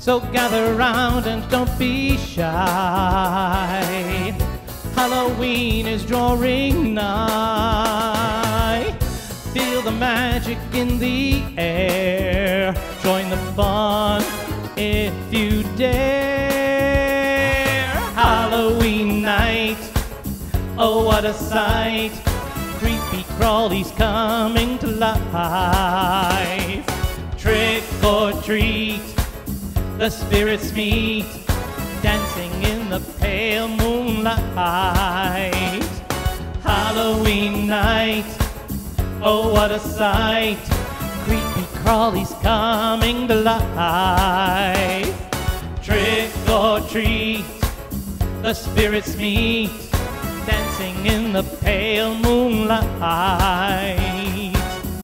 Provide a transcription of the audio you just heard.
So gather round and don't be shy. Halloween is drawing nigh. Feel the magic in the air. Join the fun if you dare. Halloween night, oh what a sight. Creepy crawlies coming to life. Trick or treat, the spirits meet, dancing in the pale moonlight. Halloween night, oh what a sight. Creepy crawlies coming to life. Trick or treat, the spirits meet, dancing in the pale moonlight.